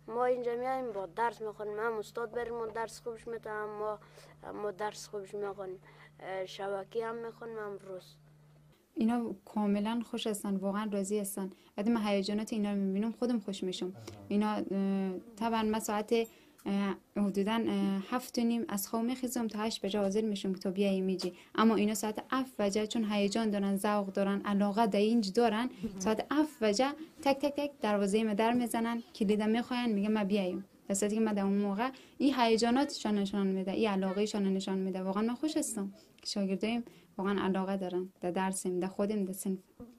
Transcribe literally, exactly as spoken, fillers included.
ما اینجا میایم با درس میخونیم، هم استاد بریم درس خوبش میتونم، ما ما درس خوبش میخونیم، شبکی هم میخونیم هم روز. اینا کاملا خوش هستن، واقعا راضی هستن. وقتی من هیجانات اینا رو میبینم خودم خوش میشم. اینا طبعا من ساعت حدودا هفت و نیم از خواب میخیزم تا هشت بجه حاضر میشم تا بیایی میجی، اما اینا ساعت هفت بجه چون هیجان دارن، ذوق دارن، علاقه در اینج دارن، ساعت هفت بجه تک تک تک دروازه ما در میزنن، کلیدم میخواین، میگه ما بیایم. در صورتی که من در اون موقع این هیجاناتشان نشان میده، این علاقهشان نشان میده. واقعا من خوش هستم که شاگردایم واقعا علاقه دارن در درسیم، در خودم، در صنف.